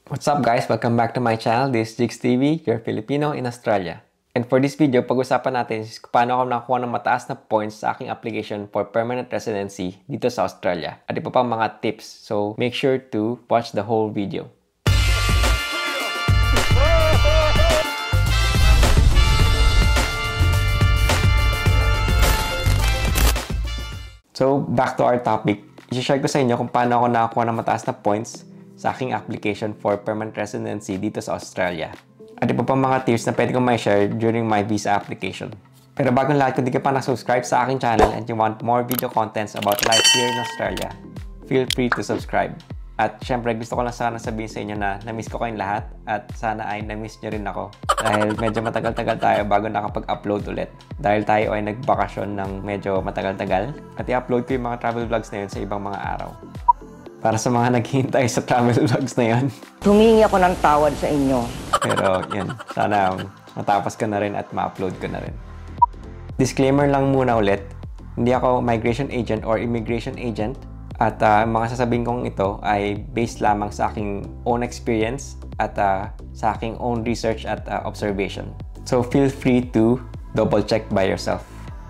What's up guys? Welcome back to my channel. This is Jiggs TV, your Filipino in Australia. And for this video, pag-usapan natin is paano ako nakakuha ng mataas na points sa aking application for permanent residency dito sa Australia. At iba pang mga tips. So make sure to watch the whole video. So back to our topic. I-share ko sa inyo kung paano ako nakakuha ng mataas na points sa aking application for permanent residency dito sa Australia. At iba pang mga tips na pwede kong may share during my visa application. Pero bagong lahat, kung di ka pa na-subscribe sa aking channel and you want more video contents about life here in Australia, feel free to subscribe. At syempre, gusto ko lang sana sabihin sa inyo na na-miss ko kayong lahat at sana ay na-miss nyo rin ako. Dahil medyo matagal-tagal tayo bago nakapag-upload ulit. Dahil tayo ay nagbakasyon ng medyo matagal-tagal at i-upload ko yung mga travel vlogs na yun sa ibang mga araw. Para sa mga naghihintay sa travel vlogs na yun. Humingi ako ng tawad sa inyo. Pero yun, sana matapos ko na rin at ma-upload ko na rin. Disclaimer lang muna ulit, hindi ako migration agent or immigration agent. At mga sasabihin kong ito ay based lamang sa aking own experience at sa aking own research at observation. So feel free to double check by yourself.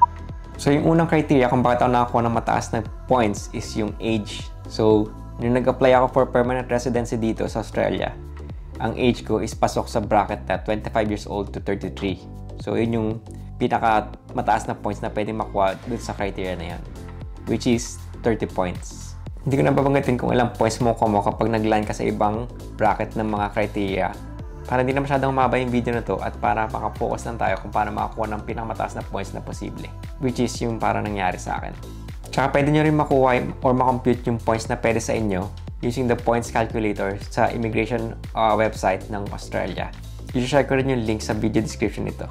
So yung unang criteria kung bakit ako nakakuha ng mataas na points is yung age. So nung nag-apply ako for permanent residency dito sa Australia, ang age ko is pasok sa bracket na 25 years old to 33. So yun yung pinaka mataas na points na pwede makuha dun sa criteria na yan, which is 30 points. Hindi ko na babanggitin kung ilang points mo kapag nag-line ka sa ibang bracket ng mga criteria. Para hindi na masyadong maba yung video na to at para makapokus lang tayo kung paano makakuha ng pinakamataas na points na posible, which is yung para nangyari sa akin. Tsaka pwede nyo rin makuha or makompute yung points na pwede sa inyo using the points calculator sa immigration website ng Australia. I-share ko rin yung link sa video description nito.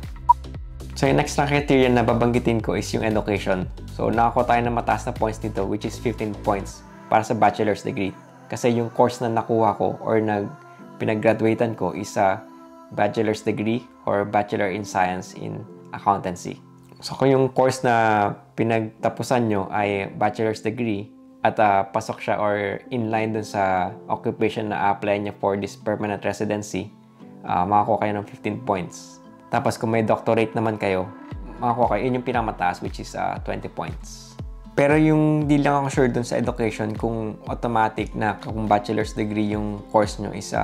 So yung next na criteria na babanggitin ko is yung education. So nakakuha tayo ng mataas na points dito, which is 15 points para sa bachelor's degree. Kasi yung course na nakuha ko or pinag-graduatean ko is a bachelor's degree or bachelor in science in accountancy. So kung yung course na pinagtapusan nyo ay bachelor's degree at pasok siya or inline dun sa occupation na apply nyo for this permanent residency, makakuha kayo ng 15 points. Tapos kung may doctorate naman kayo, makakuha kayo, yun yung pinamataas, which is 20 points. Pero yung di lang ako sure dun sa education kung automatic na kung bachelor's degree yung course nyo is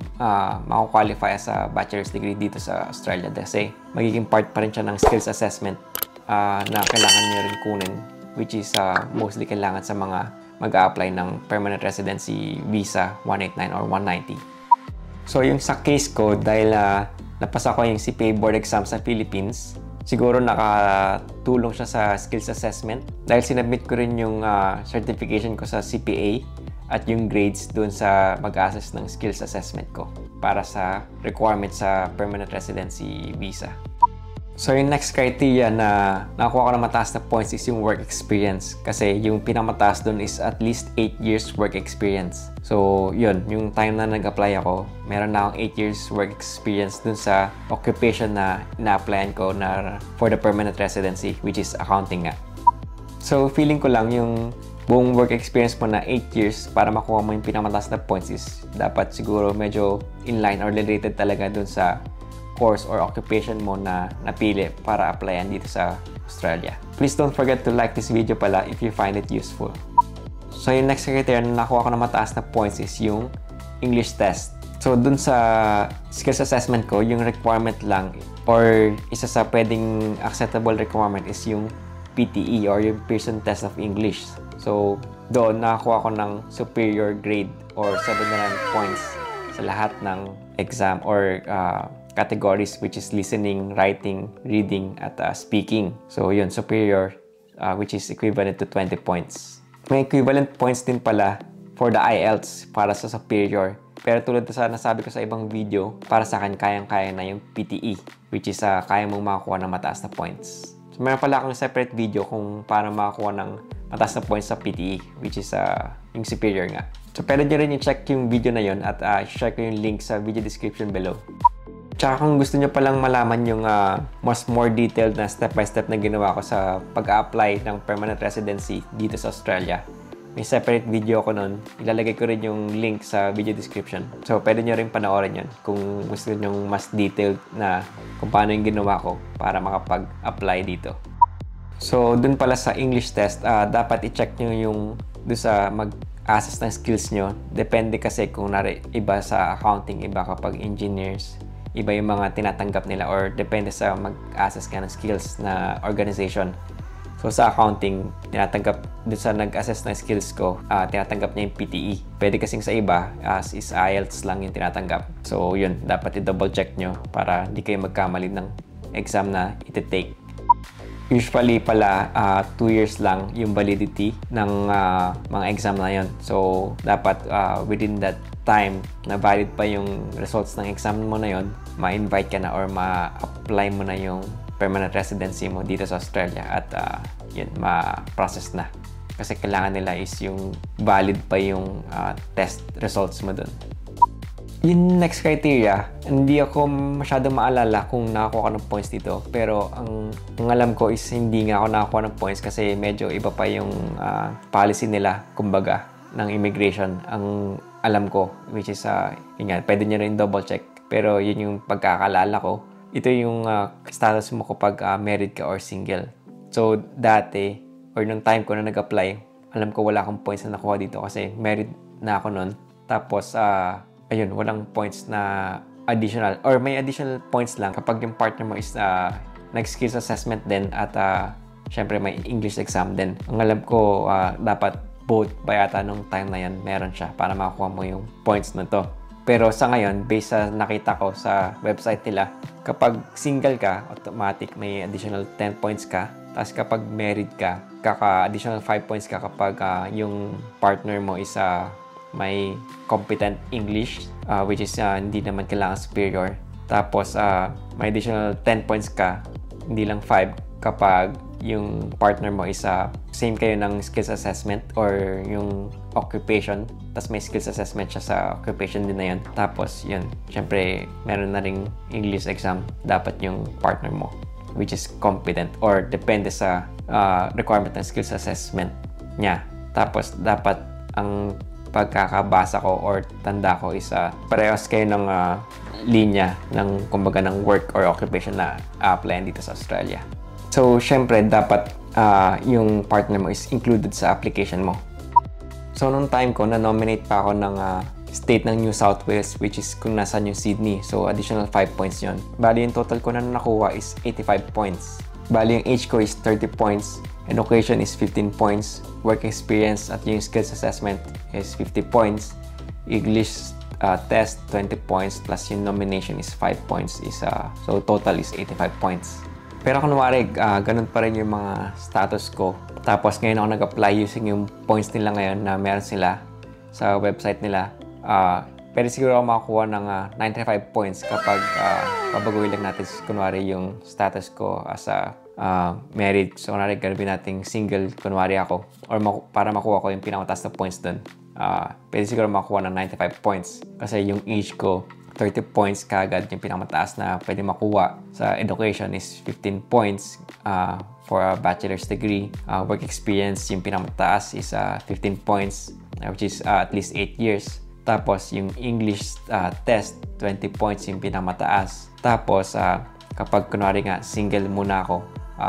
makakwalify as a bachelor's degree dito sa Australia kasi magiging part pa rin siya ng skills assessment na kailangan nyo rin kunin, which is mostly kailangan sa mga mag-a-apply ng permanent residency visa 189 or 190. So yung sa case ko, dahil napasa ko yung CPA board exam sa Philippines, siguro nakatulong siya sa skills assessment dahil sinubmit ko rin yung certification ko sa CPA at yung grades dun sa mag-assess ng skills assessment ko para sa requirement sa permanent residency visa. So yung next criteria na nakuha ko ng mataas na points is yung work experience kasi yung pinamataas dun is at least 8 years work experience. So yun, yung time na nag-apply ako, meron na akong 8 years work experience dun sa occupation na ina-applyan ko na for the permanent residency, which is accounting nga. So feeling ko lang yung buong work experience mo na 8 years para makuha mo yung pinamataas na points is dapat siguro medyo inline or related talaga dun sa course or occupation mo na napili para applyan dito sa Australia. Please don't forget to like this video pala if you find it useful. So yung next criteria na nakuha ko na mataas na points is yung English test. So dun sa skills assessment ko, yung requirement lang or isa sa pwedeng acceptable requirement is yung PTE or yung Pearson Test of English. So doon nakakuha ko ng superior grade or 79 points sa lahat ng exam or categories, which is listening, writing, reading, at speaking. So yun, superior, which is equivalent to 20 points. May equivalent points din pala for the IELTS para sa superior. Pero tulad sa nasabi ko sa ibang video, para sa akin kayang-kaya na yung PTE, which is kaya mong makakuha ng mataas na points. So meron pala akong separate video kung paano makakuha ng mataas na points sa PTE, which is yung superior nga. So pwede nyo rin i-check yung video na yun at share ko yung link sa video description below. Tsaka kung gusto nyo palang malaman yung mas more detailed na step-by-step na ginawa ko sa pag-apply ng permanent residency dito sa Australia, May separate video ko nun. Ilalagay ko rin yung link sa video description. So, pwede nyo rin panoorin yun kung gusto nyo mas detailed na kung paano yung ginawa ko para makapag-apply dito. So, dun pala sa English test, dapat i-check nyo yung dun sa mag-assess ng skills nyo. Depende kasi kung iba sa accounting, iba kapag engineers, iba yung mga tinatanggap nila or depende sa mag-assess ka ng skills na organization. So, sa accounting, dun sa nag-assess ng skills ko, tinatanggap niya yung PTE. Pwede kasing sa iba, is IELTS lang yung tinatanggap. So, yun, dapat i-double check nyo para hindi kayo magkamali ng exam na iti-take. Usually pala, 2 years lang yung validity ng mga exam na yun. So, dapat within that time na valid pa yung results ng exam mo na yun, ma-invite ka na or ma-apply mo na yung permanent residency mo dito sa Australia at yun, ma-process na. Kasi kailangan nila is yung valid pa yung test results mo dun. Yung next criteria, hindi ako masyadong maalala kung nakakuha ko ng points dito. Pero ang alam ko is hindi nga ako nakakuha ng points kasi medyo iba pa yung policy nila, kumbaga, ng immigration. Ang alam ko, which is, yun nga, pwede nyo rin double check. Pero yun yung pagkakalala ko. Ito yung status mo kapag married ka or single. So, dati, or nung time ko na nag-apply, alam ko wala akong points na nakuha dito kasi married na ako nun. Tapos, ayun, walang points na additional. Or may additional points lang kapag yung partner mo is nag-skills assessment din at syempre may English exam din. Ang alam ko, dapat both ba yata nung time na yan, meron siya para makakuha mo yung points na to. Pero sa ngayon, based sa nakita ko sa website nila, kapag single ka, automatic may additional 10 points ka. Tapos kapag married ka, additional 5 points ka kapag yung partner mo is may competent English, which is hindi naman kailangan superior. Tapos may additional 10 points ka, hindi lang 5, kapag yung partner mo is same kayo ng skills assessment or yung occupation, tapos may skills assessment siya sa occupation din na yun. Tapos yun, syempre meron na ring English exam dapat yung partner mo, which is competent or depende sa requirement ng skills assessment niya. Tapos dapat ang pagkakabasa ko or tanda ko is parehas kayo ng linya ng kumbaga ng work or occupation na applyan dito sa Australia. So, syempre, dapat yung partner mo is included sa application mo. So, nung time ko, na-nominate pa ako ng state ng New South Wales, which is kung nasan yung Sydney. So, additional 5 points yon. Bali, yung total ko na nakuha is 85 points. Bali, yung age ko is 30 points. Education is 15 points. Work experience at yung skills assessment is 50 points. English test, 20 points. Plus yung nomination is 5 points. So, total is 85 points. Pero kunwari, ganun pa rin yung mga status ko. Tapos ngayon ako nag-apply using yung points nila ngayon na meron sila sa website nila. Pero siguro ako makakuha ng 95 points kapag pabaguhin lang natin kunwari yung status ko as married. So kunwari gawin natin single kunwari ako. Or para makuha ko yung pinakamataas na points dun. Pwede siguro makakuha ng 95 points. Kasi yung age ko, 30 points kagad yung pinakamataas na pwede makuha. Sa education is 15 points for a bachelor's degree. Work experience, yung pinakamataas is 15 points, which is at least 8 years. Tapos, yung English test, 20 points yung pinakamataas. Tapos, kapag kunwari nga, single muna ako,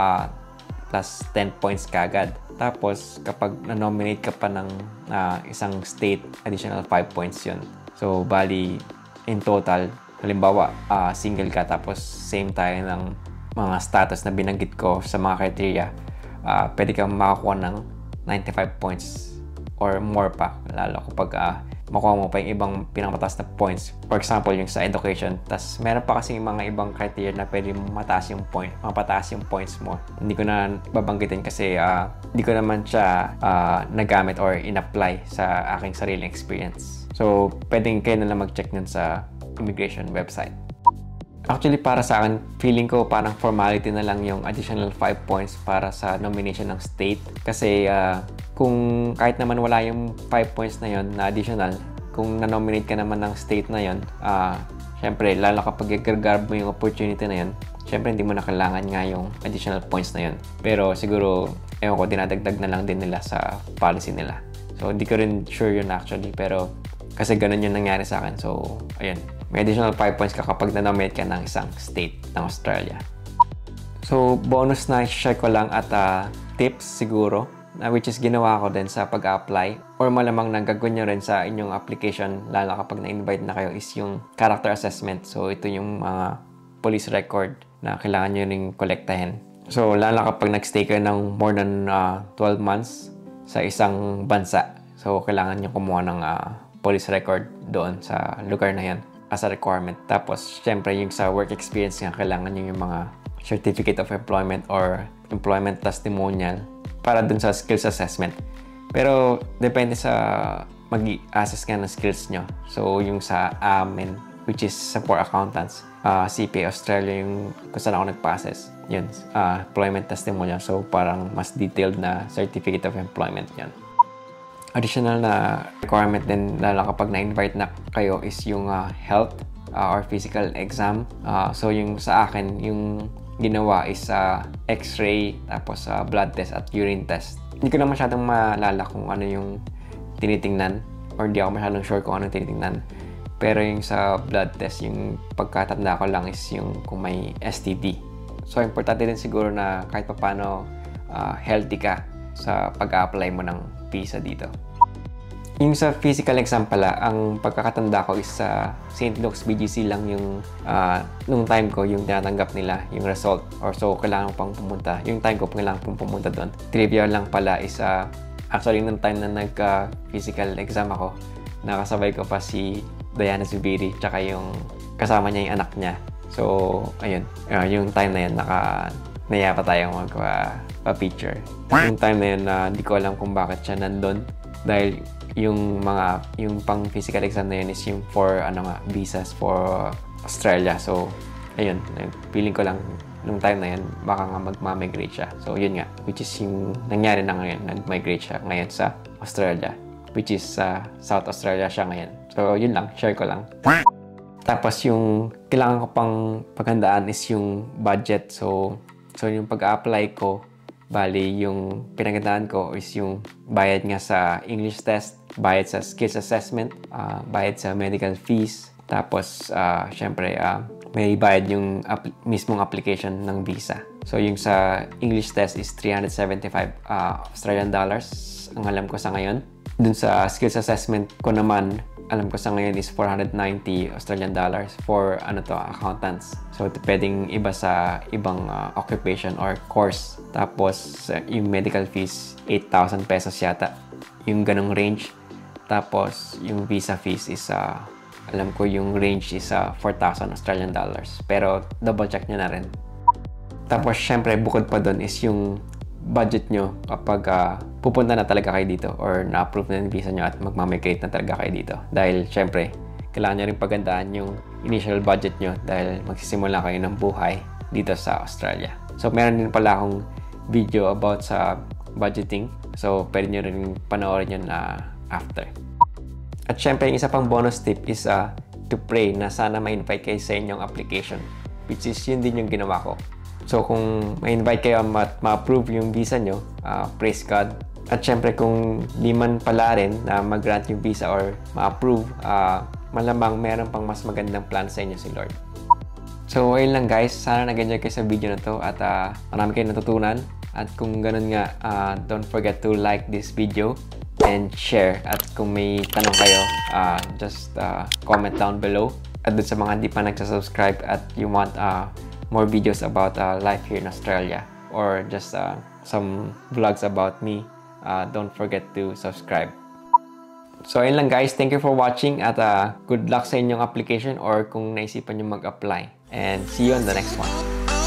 plus 10 points kagad. Tapos, kapag na-nominate ka pa ng isang state, additional 5 points yun. So, bali, in total, halimbawa, single ka tapos same tayo ng mga status na binanggit ko sa mga criteria, pwede kang makakuha ng 95 points or more pa, lalo kapag makuha mo pa yung ibang pinakamataas na points. For example, yung sa education. Tas meron pa kasi mga ibang criteria na pwede mapataas yung points mo. Hindi ko na babanggitin kasi hindi ko naman siya nagamit or in-apply sa aking sariling experience. So, pwedeng kayo na lang mag-check nun sa immigration website. Actually, para sa akin, feeling ko parang formality na lang yung additional 5 points para sa nomination ng state. Kasi kung kahit naman wala yung 5 points na yon na additional, kung na-nominate ka naman ng state na yon, syempre, lalo kapag i-grab mo yung opportunity na yon, syempre hindi mo na kailangan nga yung additional points na yon. Pero siguro, ewan ko, dinadagdag na lang din nila sa policy nila. So, hindi ko rin sure yun actually. Pero, kasi ganun yung nangyari sa akin. So, ayun. May additional 5 points ka kapag na-nominate ka ng isang state ng Australia. So, bonus na share ko lang at tips siguro, which is ginawa ko din sa pag-apply or malamang nagagawin nyo rin sa inyong application, lalo kapag na-invite na kayo, is yung character assessment. So, ito yung mga police record na kailangan nyo ring kolektahin. So, lalo kapag nag-stay kayo ng more than 12 months sa isang bansa. So, kailangan nyo kumuha ng police record doon sa lugar na yan as a requirement. Tapos, syempre, yung sa work experience nga, kailangan nyo yung mga certificate of employment or employment testimonial para dun sa skills assessment. Pero, depende sa mag-assess nga ng skills nyo. So, yung sa amin, which is sa for accountants, CPA Australia yung kung saan ako nagpa-assess. Yun, employment testimonial. So, parang mas detailed na certificate of employment yan. Additional na requirement din lalo kapag na-invite na kayo is yung health or physical exam. So yung sa akin, yung ginawa is x-ray, tapos blood test at urine test. Hindi ko na masyadong maalala kung ano yung tinitingnan or hindi ako masyadong sure kung ano tinitingnan. Pero yung sa blood test, yung pagkatanda ko lang is yung kung may STD. So importante din siguro na kahit paano healthy ka sa pag-apply mo ng visa dito. Yung sa physical exam pala, ang pagkakatanda ko is sa St. Luke's BGC lang yung nung time ko yung tinatanggap nila yung result, or so kailangan pang pumunta. Yung time ko kailangan pang pumunta doon. Trivia lang pala is actually nung time na nag-physical exam ako, nakasabay ko pa si Diana Zubiri tsaka yung kasama niya yung anak niya. So ayun, yung time na yun naya pa tayong magpa-picture. Yung time na yun, di ko alam kung bakit siya nandun. Dahil yung pang physical exam na yun is yung for visas for Australia. So, ayun, feeling ko lang nung time na yun, baka nga mag-migrate siya. So, yun nga, which is yung nangyari na ngayon, nag-migrate siya ngayon sa Australia. Which is South Australia siya ngayon. So, yun lang, share ko lang. Tapos yung kailangan ko pang paghandaan is yung budget. So yung pag-apply ko, bali yung pinaghandaan ko is yung bayad nga sa English test, bayad sa skills assessment, bayad sa medical fees, tapos syempre may bayad yung mismong application ng visa. So yung sa English test is 375 Australian dollars ang alam ko sa ngayon. Dun sa skills assessment ko naman, alam ko sa ngayon is 490 Australian dollars for accountants. So pwedeng iba sa ibang occupation or course. Tapos yung medical fees 8,000 pesos yata. Yung ganong range. Tapos yung visa fees is alam ko yung range is 4,000 Australian dollars. Pero double check nyo na rin. Tapos syempre bukod pa doon is yung budget nyo kapag pupunta na talaga kayo dito or na-approve na yung visa nyo at magmamigrate na talaga kayo dito. Dahil syempre, kailangan nyo rin pagandaan yung initial budget nyo dahil magsisimula kayo ng buhay dito sa Australia. So, meron din pala akong video about sa budgeting. So, pwede nyo rin panoorin yun after. At syempre, yung isa pang bonus tip is to pray na sana ma-invite kayo sa inyong application. Which is yun din yung ginawa ko. So, kung ma-invite kayo at ma-approve yung visa nyo, praise God. At syempre, kung di man pala rin na mag-grant yung visa or ma-approve, malamang meron pang mas magandang plan sa inyo si Lord. So, ayun lang guys. Sana nag-enjoy kayo sa video na to at marami kayong natutunan. At kung ganun nga, don't forget to like this video and share. At kung may tanong kayo, just comment down below. At dun sa mga hindi pa nagsasubscribe at you want more videos about life here in Australia or just some vlogs about me, don't forget to subscribe. So ayun lang guys, thank you for watching at good luck sa inyong application or kung naisipan nyo mag-apply, and see you on the next one.